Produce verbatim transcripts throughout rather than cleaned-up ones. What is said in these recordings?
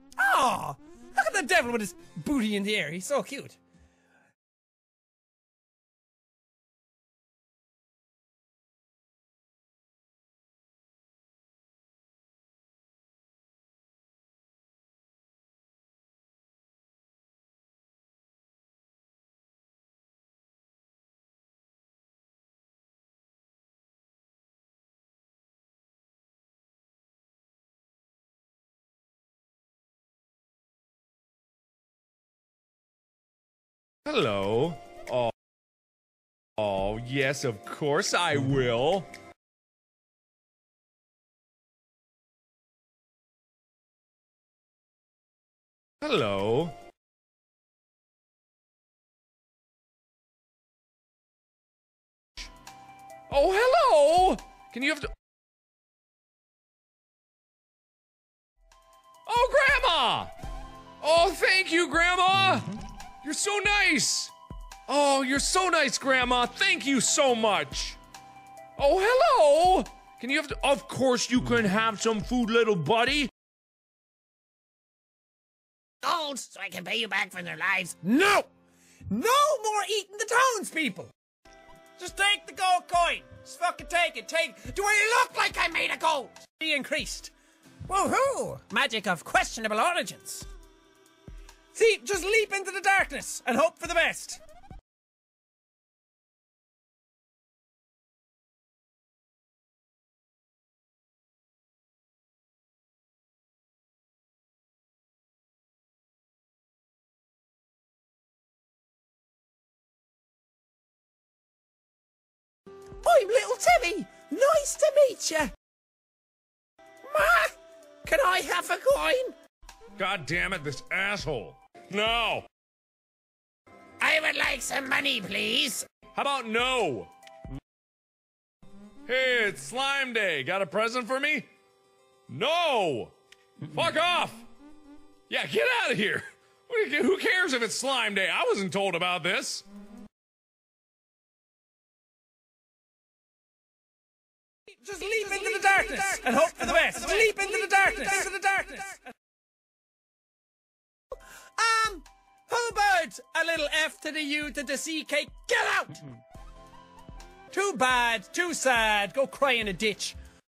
Oh, look at the devil with his booty in the air. He's so cute. Hello. Oh. Oh, yes, of course I will. Hello. Oh, hello. Can you have to... Oh, Grandma. Oh, thank you, Grandma. You're so nice! Oh, you're so nice, Grandma. Thank you so much. Oh, hello! Can you have to- Of course you can have some food, little buddy. Gold, so I can pay you back for their lives. No! No more eating the townspeople! Just take the gold coin. Just fucking take it, take it. Do I look like I made a gold? Be increased. Woohoo! Magic of questionable origins. See, just leap into the darkness and hope for the best. I'm little Timmy. Nice to meet you. Ma, can I have a coin? God damn it, this asshole. No! I would like some money, please. How about no? Hey, it's Slime Day. Got a present for me? No! Fuck off! Yeah, get out of here! Who cares if it's Slime Day? I wasn't told about this. Just leap Just into leap the darkness, into the darkness and hope for the best. Just leap into the darkness. Into the darkness. Um, how about a little F to the U to the C K? Get out! Mm-mm. Too bad, too sad. Go cry in a ditch.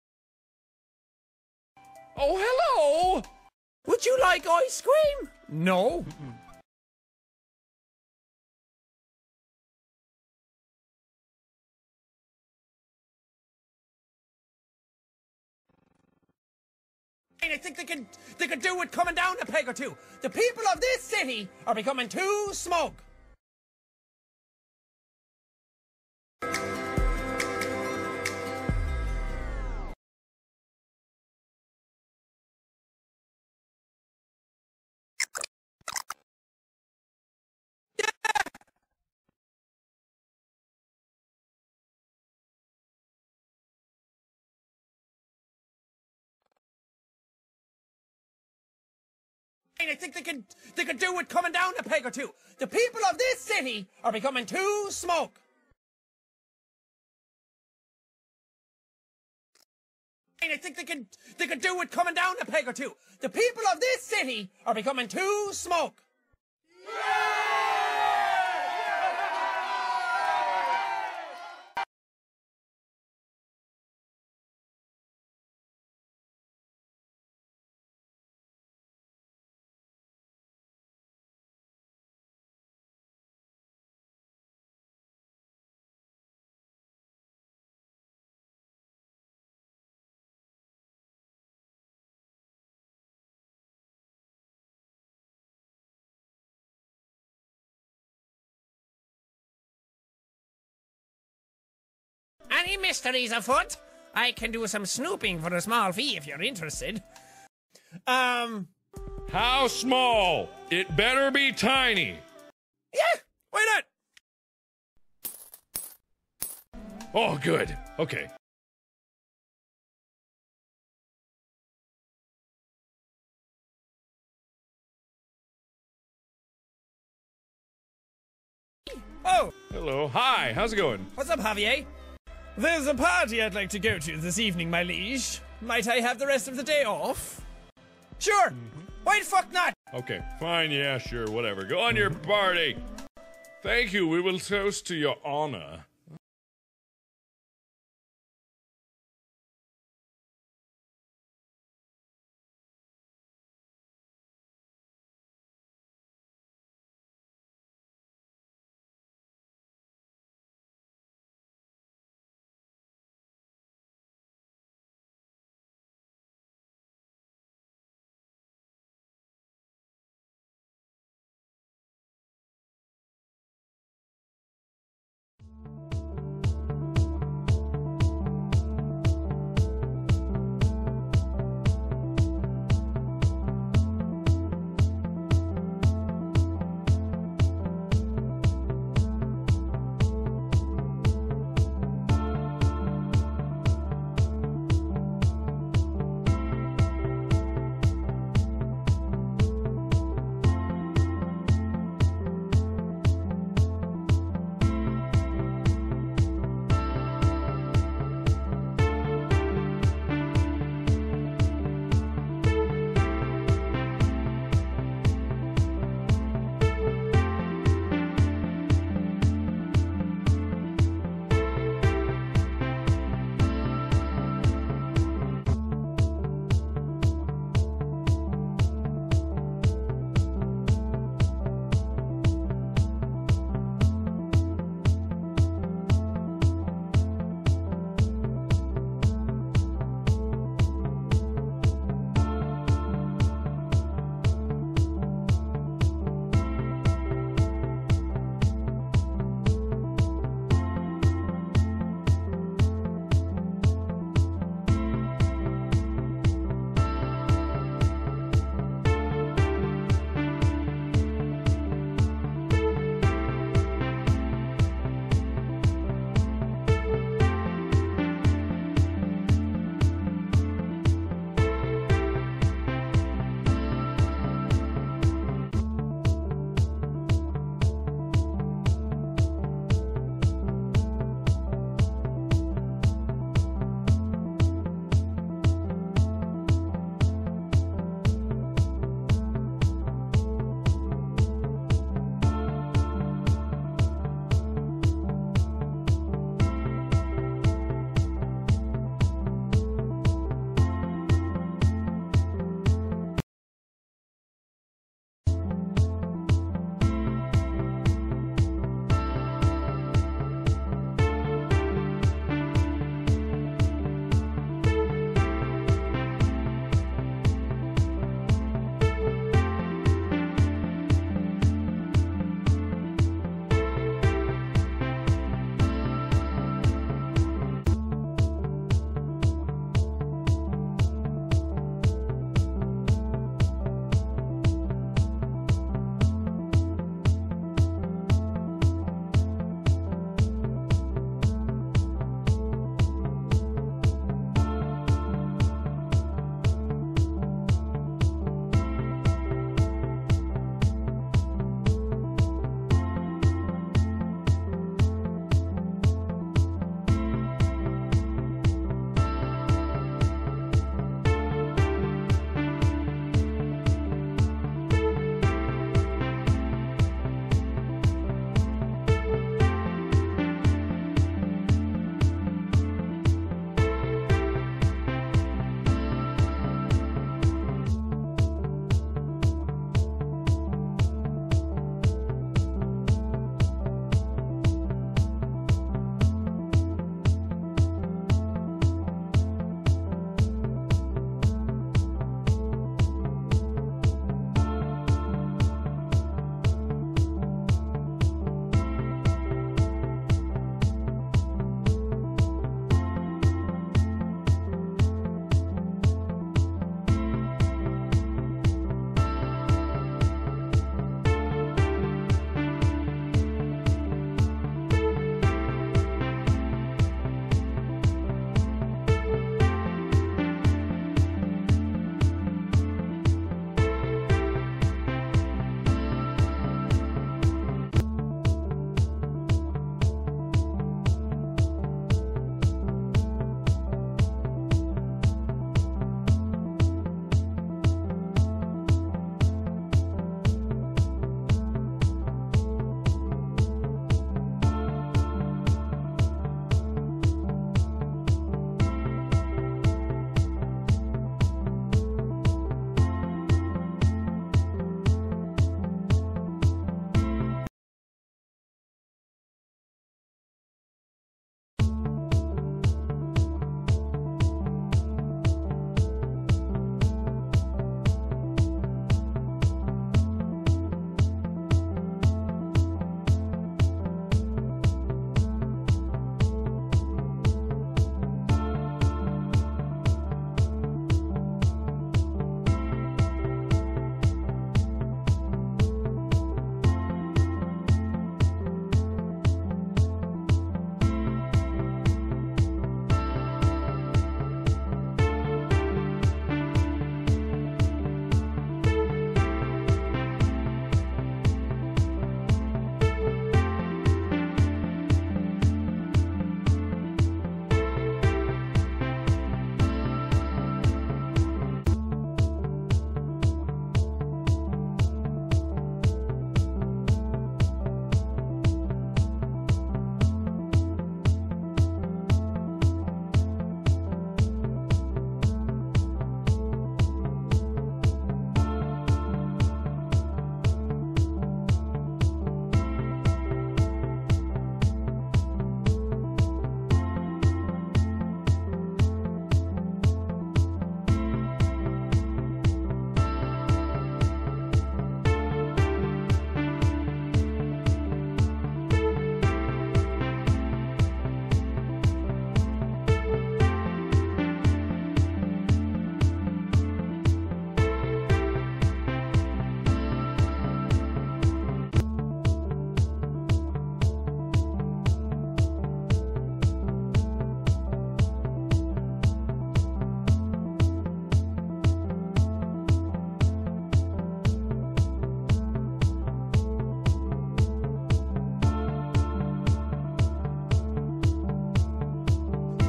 Oh, hello! Would you like ice cream? No. Mm-mm. I think they could they could do with coming down a peg or two. The people of this city are becoming too smug. I think they could they could do with coming down a peg or two. The people of this city are becoming too smug. I think they could they could do with coming down a peg or two. The people of this city are becoming too smug. Any mysteries afoot? I can do some snooping for a small fee if you're interested. Um... How small? It better be tiny. Yeah, why not? Oh, good. Okay. Oh! Hello. Hi, how's it going? What's up, Javier? There's a party I'd like to go to this evening, my liege. Might I have the rest of the day off? Sure. Mm-hmm. Why the fuck not? Okay, fine, yeah, sure, whatever. Go on your party. Thank you, we will toast to your honor.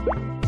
Bye.